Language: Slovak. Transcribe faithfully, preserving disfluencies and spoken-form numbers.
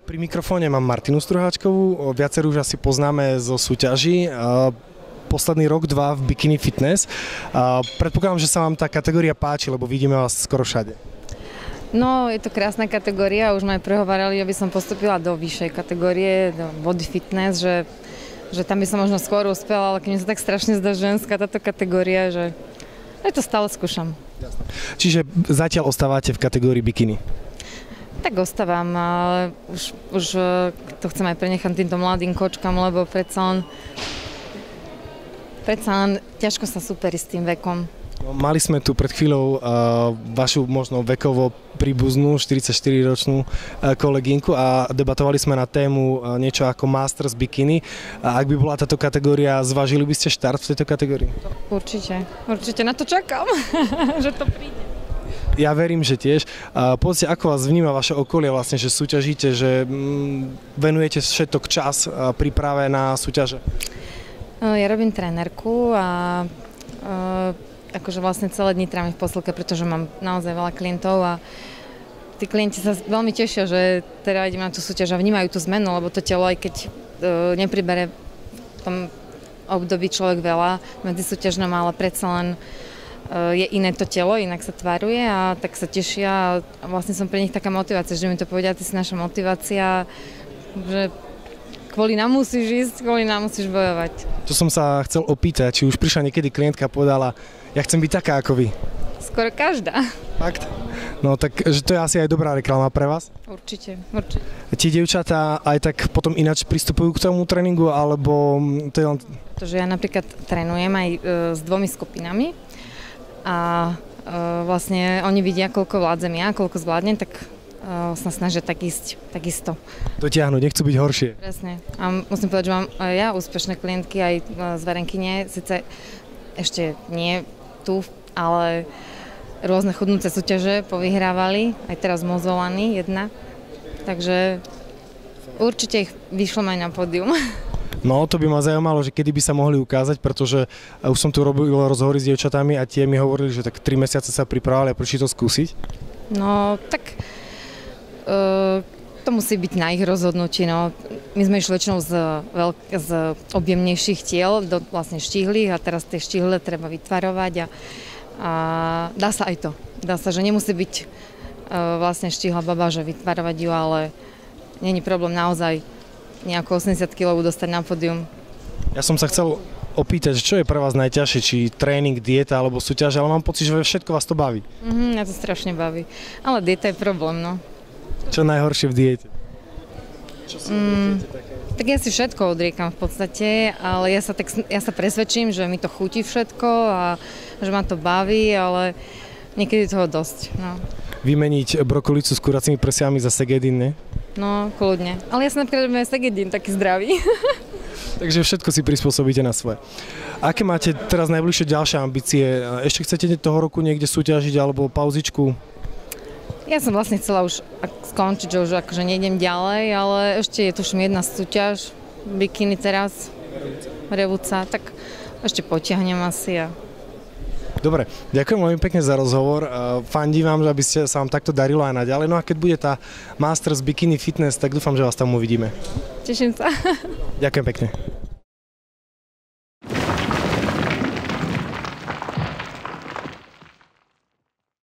Pri mikrofóne mám Martinu Struháčkovú, viacerú už asi poznáme zo súťaží. Posledný rok, dva v Bikini Fitness. Predpokladám, že sa vám tá kategória páči, lebo vidíme vás skoro všade. No, je to krásna kategória, už ma aj prehovarali, aby som postúpila do vyššej kategórie, do Body Fitness, že, že tam by som možno skôr uspela, ale keď mi sa tak strašne zdá ženská táto kategória, že aj to stále skúšam. Jasne. Čiže zatiaľ ostávate v kategórii bikini? Tak ostávam, ale už, už to chcem aj prenechať týmto mladým kočkám, lebo predsa len, predsa len ťažko sa superi s tým vekom. No, mali sme tu pred chvíľou uh, vašu možno vekovo príbuznú štyridsaťštyriročnú uh, kolegynku a debatovali sme na tému uh, niečo ako Masters Bikini. A ak by bola táto kategória, zvážili by ste štart v tejto kategórii? Určite, určite na to čakám, že to príde. Ja verím, že tiež. Uh, povedzte, ako vás vníma vaše okolie vlastne, že súťažíte, že mm, venujete všetok čas uh, príprave na súťaže? Uh, ja robím trénerku a uh, akože vlastne celé dni trávim v posilke, pretože mám naozaj veľa klientov a tí klienti sa veľmi tešia, že teda idem na tú súťaž a vnímajú tú zmenu, lebo to telo, aj keď uh, nepribere v tom období človek veľa medzi súťažnom, ale predsa len je iné to telo, inak sa tvaruje a tak sa tešia a vlastne som pre nich taká motivácia, že mi to povedia, ty si naša motivácia, že kvôli nám musíš ísť, kvôli nám musíš bojovať. To som sa chcel opýtať, či už prišla niekedy klientka a povedala, ja chcem byť taká ako vy. Skoro každá. Fakt? No tak, že to je asi aj dobrá reklama pre vás? Určite, určite. Tie dievčatá aj tak potom ináč pristupujú k tomu tréningu, alebo to je len... Pretože ja napríklad trénujem aj e, s dvomi skupinami. A e, vlastne oni vidia, koľko vládzem ja, koľko zvládnem, tak e, sa snažia tak ísť, takisto. Dotiahnuť, nechcú byť horšie. Presne. A musím povedať, že mám aj ja úspešné klientky, aj z Varenkyne, síce ešte nie tu, ale rôzne chudnúce súťaže povyhrávali, aj teraz Mozolany jedna, takže určite ich vyšlom aj na pódium. No, to by ma zaujímalo, že kedy by sa mohli ukázať, pretože už som tu robil rozhovory s dievčatami a tie mi hovorili, že tak tri mesiace sa pripravovali a prečo to skúsiť? No, tak uh, to musí byť na ich rozhodnutí, no. My sme išli väčšinou z, veľk- z objemnejších tiel do vlastne štíhlych a teraz tie štíhle treba vytvarovať a, a dá sa aj to. Dá sa, že nemusí byť uh, vlastne štíhla baba, že vytvarovať ju, ale není problém naozaj nejakú osemdesiat kilogramov dostať na pódium. Ja som sa chcel opýtať, čo je pre vás najťažšie, či tréning, dieta alebo súťaž, ale mám pocit, že všetko vás to baví. Mhm, mňa to strašne baví. Ale dieta je problém, no. Čo najhoršie v diete? Čo si mm, tak ja si všetko odriekam v podstate, ale ja sa, tak, ja sa presvedčím, že mi to chutí všetko a že ma to baví, ale niekedy toho dosť, no. Vymeniť brokolicu s kuracími prsiami za segedín, ne? No, kľudne. Ale ja som napríklad aj segedín taký zdravý. Takže všetko si prispôsobíte na svoje. Aké máte teraz najbližšie ďalšie ambície? Ešte chcete toho roku niekde súťažiť alebo pauzičku? Ja som vlastne chcela už skončiť, že už akože nejdem ďalej, ale ešte je tuším jedna súťaž, bikini teraz, Revúca, tak ešte potiahnem asi a... Dobre, ďakujem veľmi pekne za rozhovor. Fandím vám, aby ste sa vám takto darilo aj naďalej. No a keď bude tá Masters Bikini Fitness, tak dúfam, že vás tam uvidíme. Teším sa. Ďakujem pekne.